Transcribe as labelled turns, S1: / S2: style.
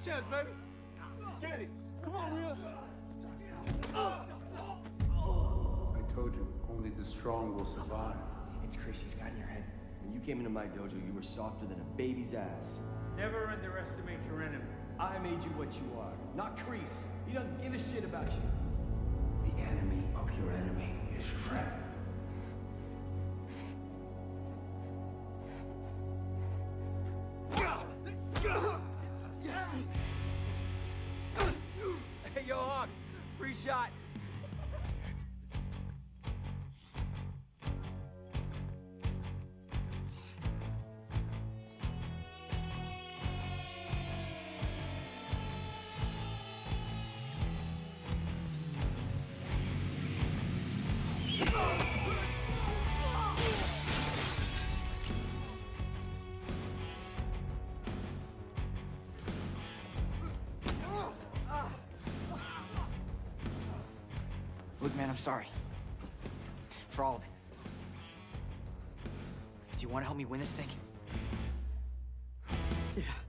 S1: Chance, baby. Get it. Come on, Will.
S2: I told you, only the strong will survive.
S3: It's Chris, he's got in your head. When you came into my dojo, you were softer than a baby's ass.
S4: Never underestimate your enemy.
S3: I made you what you are, not Kreese. He doesn't give a shit about you.
S2: The enemy of your enemy is your friend.
S3: Hey, yo, Hawk, free shot.
S5: Look, man, I'm sorry. For all of it. Do you want to help me win this thing?
S3: Yeah.